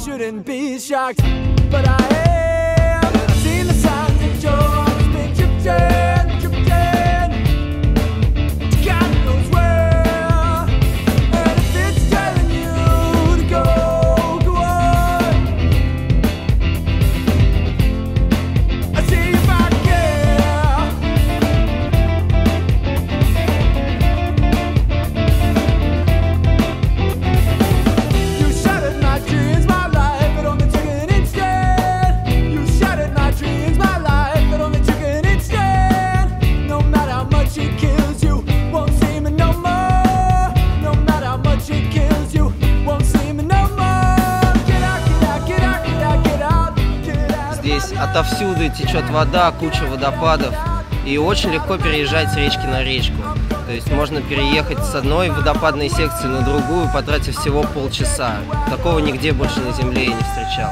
shouldn't be shocked, but I am. I've seen the signs that you're been drifting, drifting to God knows where. And if it's telling you to go, go on. I see if I care. You shattered my dreams, my life, but only took an instant. You shattered my dreams, my life, but only took an instant. No matter how much it kills you, won't see me no more. No matter how much it kills you, won't see me no more. Get out, get out, get out, get out, get out, get out. Здесь отовсюду течет вода, куча водопадов, и очень легко переезжать с речки на речку. То есть можно переехать с одной водопадной секции на другую, потратив всего полчаса. Такого нигде больше на земле я не встречал.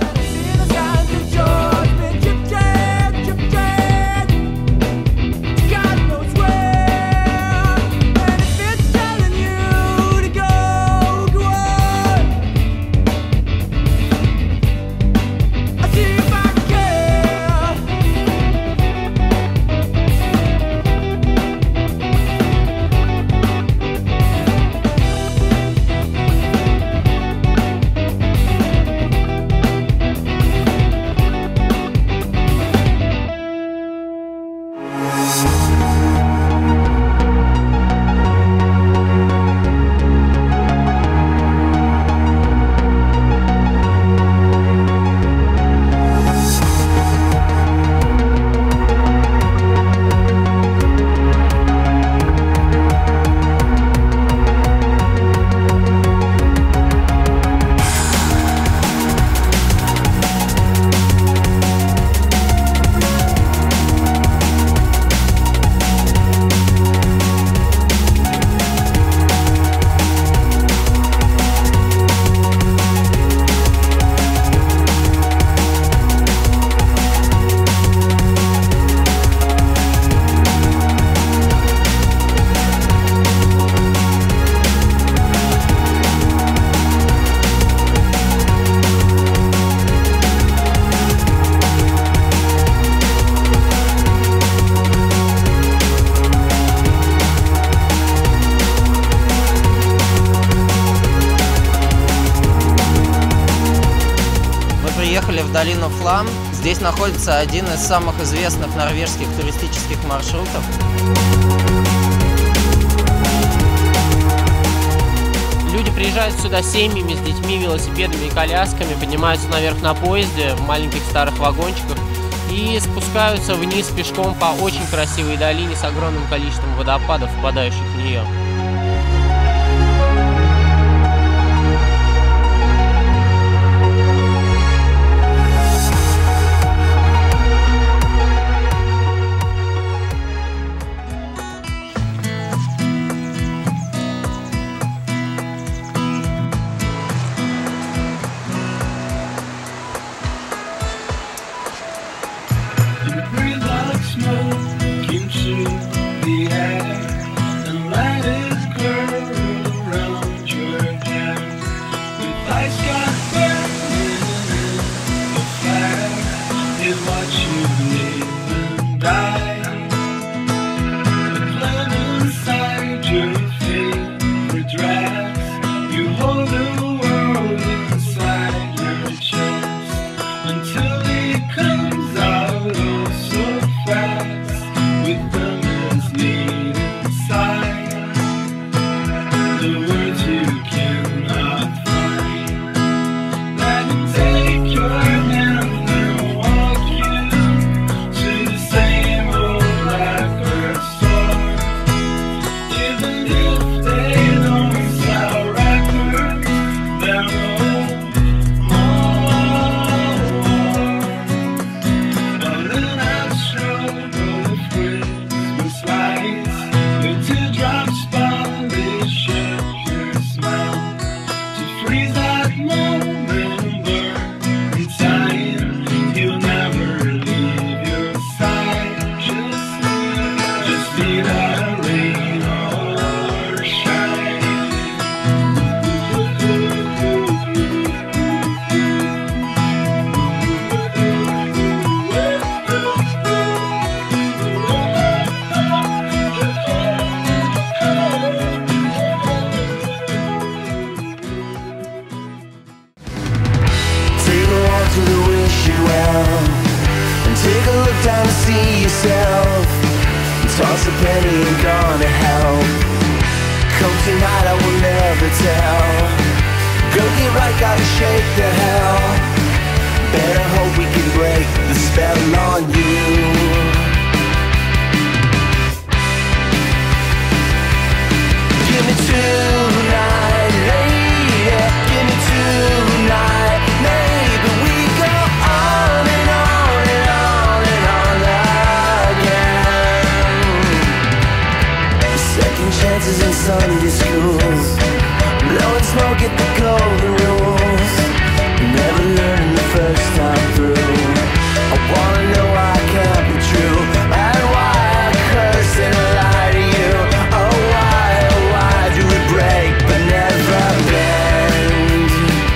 Приехали в долину Флам. Здесь находится один из самых известных норвежских туристических маршрутов. Люди приезжают сюда семьями, с детьми, велосипедами и колясками, поднимаются наверх на поезде в маленьких старых вагончиках и спускаются вниз пешком по очень красивой долине с огромным количеством водопадов, впадающих в нее. hell. And take a look down to see yourself. Toss a penny ain't gonna help. Come tonight I will never tell. Go get right, gotta shake the hell. Better hope we can break the spell on you. Give me tonight, lady. Give me tonight. Maybe we go on and on and on and on again. Second chances in Sunday school, blowing smoke at the golden rules. Never learning the first time through. I wanna know why I can't be true, and why I curse and lie to you. Oh why do we break but never bend?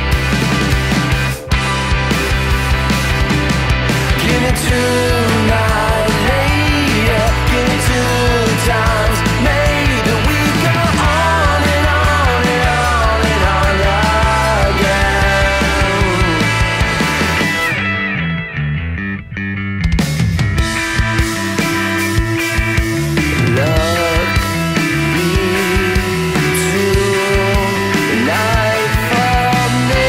Give me tonight, lady. Give me 2 times. Maybe we go on and on and on and on again. Look me tonight for me.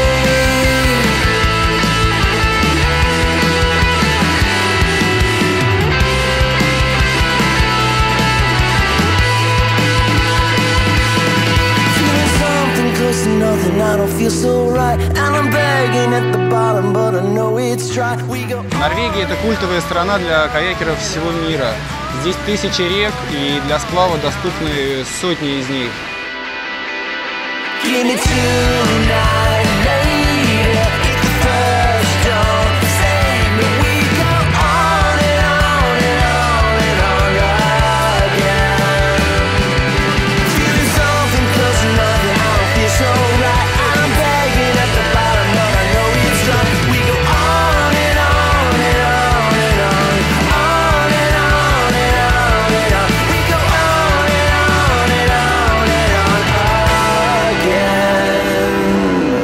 Feeling something close to nothing, I don't feel so right. And I'm begging at the bottom, but I know it's dry. We go Норвегия – это культовая страна для каякеров всего мира. Здесь тысячи рек, и для сплава доступны сотни из них. Give me tonight, lady. If the first don't save me, we go on and on and on and on again. Feeling something close to nothing, I don't feel so right. I'm begging at the bottom, but I know it's dry. We go on and on and on and on, on and on and on and on. We go on and on and on and on again.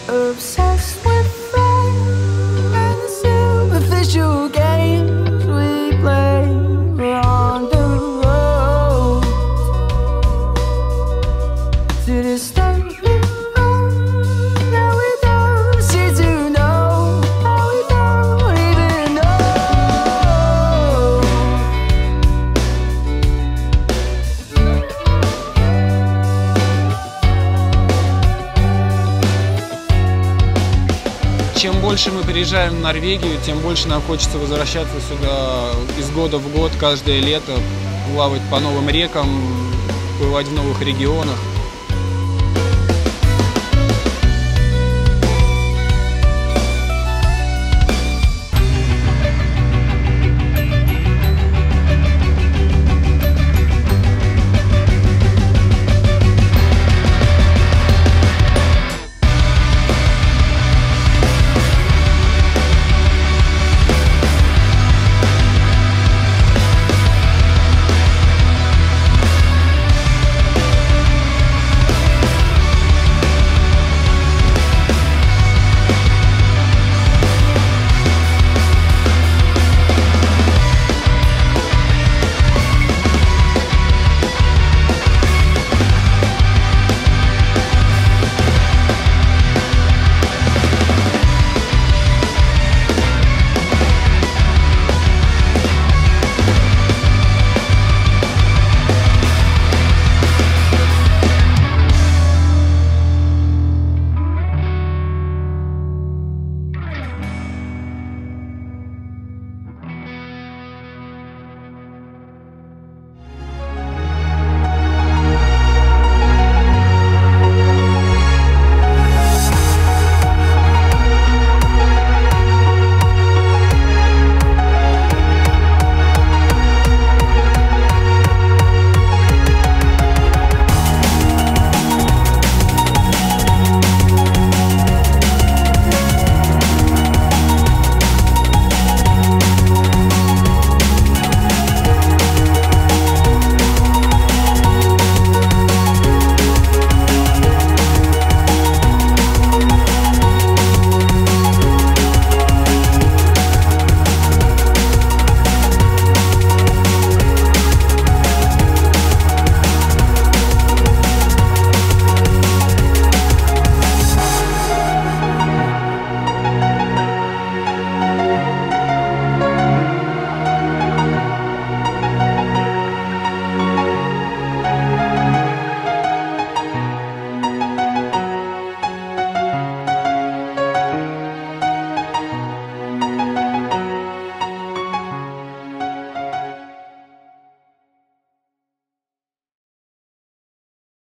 Obsessed with fame and the superficial games we play. We're on the road to distant road that we don't seem to know, that we don't even know. Чем больше мы приезжаем в Норвегию, тем больше нам хочется возвращаться сюда из года в год, каждое лето, плавать по новым рекам, бывать в новых регионах.